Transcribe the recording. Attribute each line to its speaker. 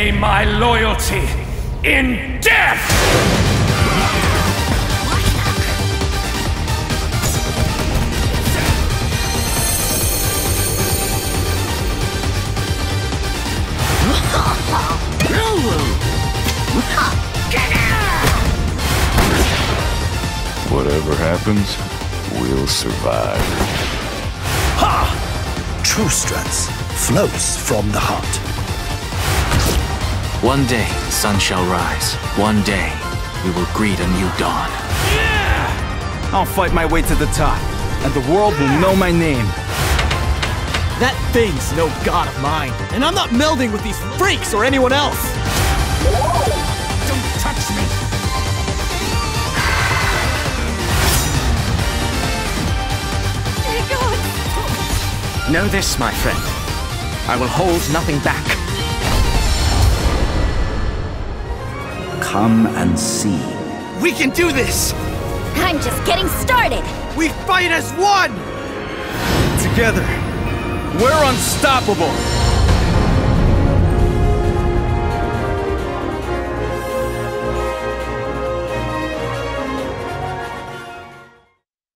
Speaker 1: repay my loyalty in death!
Speaker 2: Whatever happens, we'll survive.
Speaker 3: Ha! True strength flows from the heart.
Speaker 4: One day, the sun shall rise. One day, we will greet a new dawn.
Speaker 5: I'll fight my way to the top, and the world will know my name.
Speaker 6: That thing's no god of mine, and I'm not melding with these freaks or anyone else!
Speaker 1: Don't touch me!
Speaker 4: Know this, my friend. I will hold nothing back.
Speaker 3: Come and see.
Speaker 6: We can do this!
Speaker 7: I'm just getting started!
Speaker 6: We fight as one!
Speaker 5: Together, we're unstoppable!